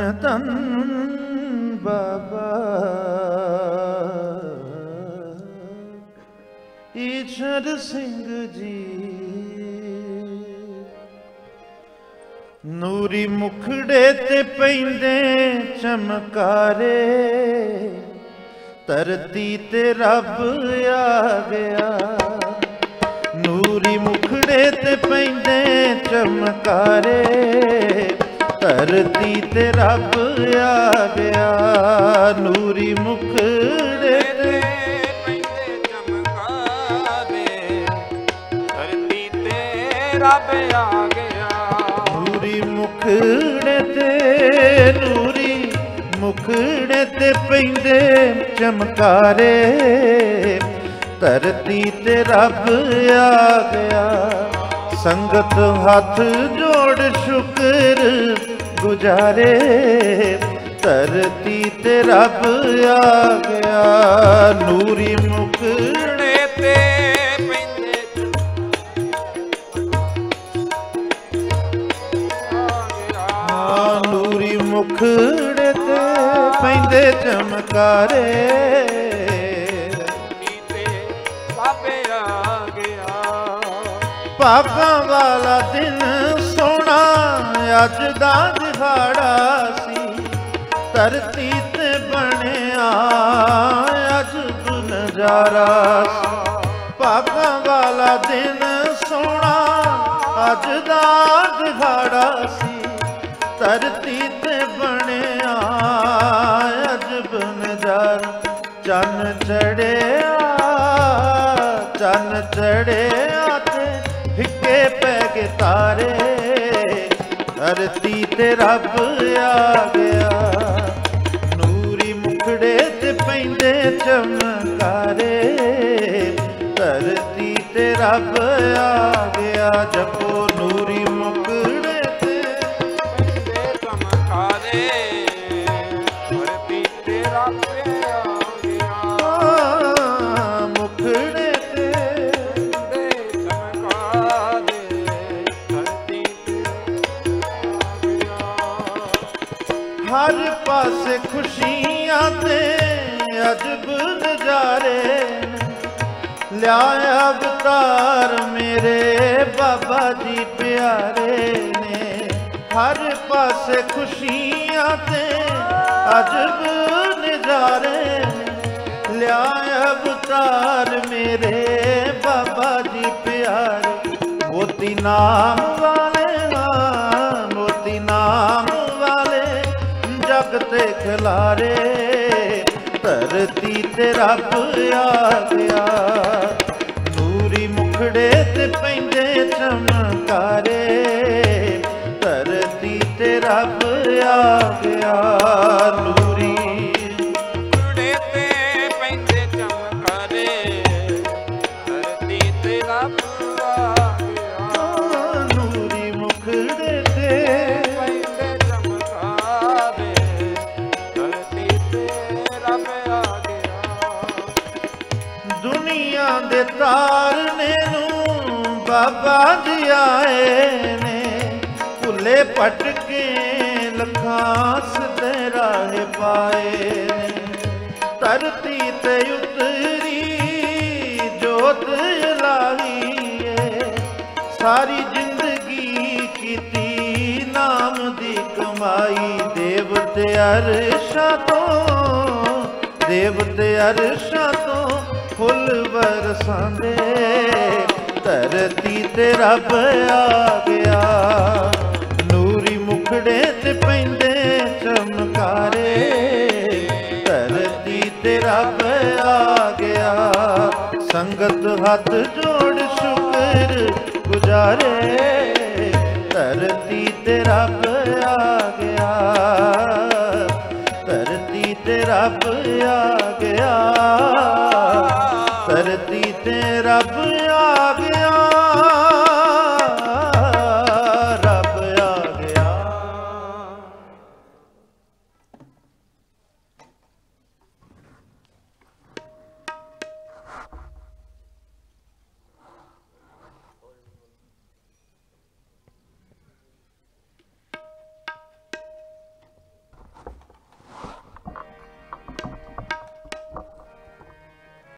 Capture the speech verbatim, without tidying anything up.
धन बाबा ईश्वर सिंह जी। ਨੂਰੀ ਮੁਖੜੇ ਤੇ ਪੈਂਦੇ ਚਮਕਾਰੇ, ਧਰਤੀ ਤੇ ਰੱਬ ਆ ਗਿਆ। ਨੂਰੀ ਮੁਖੜੇ ਤੇ ਪੈਂਦੇ ਚਮਕਾਰੇ, ਧਰਤੀ ਤੇ ਰੱਬ ਆ ਗਿਆ। ਨੂਰੀ ਮੁਖੜੇ ਤੇ ਪੈਂਦੇ ਚਮਕਾਰੇ, ਧਰਤੀ ਤੇ ਰੱਬ ਆ ਗਿਆ। ਮੁਖੜੇ ਤੇ ਨੂਰੀ ਮੁਖੜੇ ਤੇ ਪੈਂਦੇ ਚਮਕਾਰੇ, ਧਰਤੀ ਤੇ ਰੱਬ ਆ ਗਿਆ। ਸੰਗਤ ਹੱਥ ਜੋੜ ਸ਼ੁਕਰ ਗੁਜ਼ਾਰੇ, ਧਰਤੀ ਤੇ ਰੱਬ ਆ ਗਿਆ। ਨੂਰੀ ਮੁਖੜੇ ਤੇ ਮੁਖੜੇ ਤੇ ਪੈਂਦੇ ਚਮਕਾਰੇ, ਤੇ ਬਾਬੇ ਆ ਗਿਆ। ਭਾਗਾਂ ਵਾਲਾ ਦਿਨ ਸੋਹਣਾ ਅੱਜ ਦਾ ਦਿਹਾੜਾ ਸੀ, ਧਰਤੀ ਤੇ ਬਣਿਆ ਅੱਜ ਨਜ਼ਾਰਾ ਸੀ। ਭਾਗਾਂ ਵਾਲਾ ਦਿਨ ਸੋਹਣਾ ਅੱਜ ਦਾ ਦਿਹਾੜਾ ਸੀ, ਧਰਤੀ ਤੇ ਬਣਿਆ ਅਜਬ ਨਜ਼ਾਰਾ। ਚੰਨ ਚੜਿਆ ਚੰਨ ਚੜਿਆ ਤੇ ਫਿੱਕੇ ਪੈ ਗਏ ਤਾਰੇ, ਧਰਤੀ ਤੇ ਰੱਬ ਆ ਗਿਆ। ਨੂਰੀ ਮੁਖੜੇ ਤੇ ਪੈਂਦੇ ਚਮਕਾਰੇ, ਧਰਤੀ ਤੇ ਰੱਬ ਆ ਗਿਆ। ਜਪੋ ਨੂਰੀ ਮੁਖੜੇ ਮੁਖੜੇ ਤੇ ਚਮਕਾਰੇ, ਧਰਤੀ ਤੇ ਹਰ ਪਾਸੇ ਖੁਸ਼ੀਆਂ ਤੇ ਅਜਬ ਨਜ਼ਾਰੇ ਨੇ। ਲਿਆ ਅਵਤਾਰ ਮੇਰੇ ਬਾਬਾ ਜੀ ਪਿਆਰੇ ਨੇ। ਹਰ ਪਾਸੇ ਖੁਸ਼ੀਆਂ ਤੇ ਅਜਬ ਨਜ਼ਾਰੇ ਨੇ। ਲਿਆ ਅਵਤਾਰ ਮੇਰੇ ਬਾਬਾ ਜੀ ਪਿਆਰੇ। ਮੋਤੀ ਨਾਮ ਵਾਲੇ ਹਾਂ, ਮੋਤੀ ਨਾਮ ਵਾਲੇ ਜਗ ਤੇ ਖਿਲਾਰੇ, ਧਰਤੀ ਤੇ ਰੱਬ ਆ ਗਿਆ। ਨੂਰੀ ਮੁਖੜੇ ਤੇ ਪੈਂਦੇ ਚਮਕਾਰੇ, ਧਰਤੀ ਤੇ ਰੱਬ ਆ ਗਿਆ। ਨੂਰੀ ਮੁਖੜੇ ਤੇ ਪੈਂਦੇ ਚਮਕਾਰੇ, ਧਰਤੀ ਤੇ ਰੱਬ ਆ ਗਿਆ। ਨੂਰੀ ਮੁਖੜੇ ਤੇ ਪੈਂਦੇ ਚਮਕਾਰੇ, ਧਰਤੀ ਤੇ ਰੱਬ ਆ ਗਿਆ। ਦੁਨੀਆ ਦੇ ਤਾਰਨੇ ਨੂੰ ਬਾਬਾ ਜੀ ਆਏ ਨੇ, ਭੁੱਲੇ ਭਟਕੇ ਲੱਖਾਂ ਸਿੱਧੇ ਰਾਹ ਪਾਏ ਨੇ। ਧਰਤੀ ਤੇ ਉਤਰੀ ਜੋਤ ਇਲਾਹੀ ਏ, ਸਾਰੀ ਜ਼ਿੰਦਗੀ ਕੀਤੀ ਨਾਮ ਦੀ ਕਮਾਈ। ਦੇਵ ਤੇ ਅਰਸ਼ਾਂ ਤੋਂ, ਦੇਵ ਤੇ ਅਰਸ਼ਾਂ ਤੋਂ ਫੁੱਲ ਬਰਸਾਂਦੇ, ਧਰਤੀ ਤੇ ਰੱਬ ਆ ਗਿਆ। ਨੂਰੀ ਮੁਖੜੇ ਤੇ ਪੈਂਦੇ ਚਮਕਾਰੇ, ਧਰਤੀ ਤੇ ਰੱਬ ਆ ਗਿਆ। ਸੰਗਤ ਹੱਥ ਜੋੜ ਸ਼ੁਕਰ ਗੁਜ਼ਾਰੇ, ਧਰਤੀ ਤੇ ਰੱਬ ਆ ਗਿਆ। ਧਰਤੀ ਤੇ ਰੱਬ